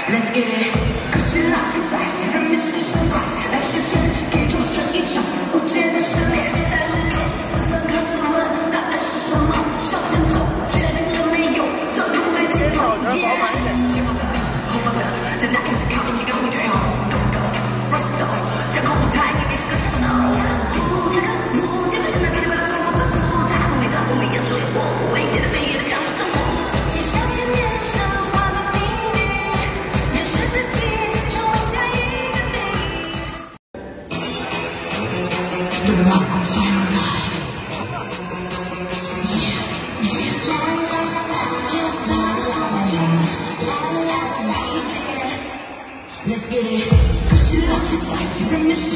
Let's get it，可是垃圾在人民是生快，来时间给众生一场无解的失恋。在路口四分刻四问，答案是什么？向前走，决定了没有？这路没尽头。前方的，后方的，等待一次靠近，赶快退后。Go go， Rush go， 将空舞台给你这个接受。不天可恶，键盘现在给你们的怎么自负？他不会的，我们也属于我，未解的飞页的看不懂。骑上千年神话的秘密，认识自己，再成为下一个你。The rock on fire light， yeah yeah， 啦啦啦啦 ，just la la la la la la la la， Let's get it， 可是垃圾在人民。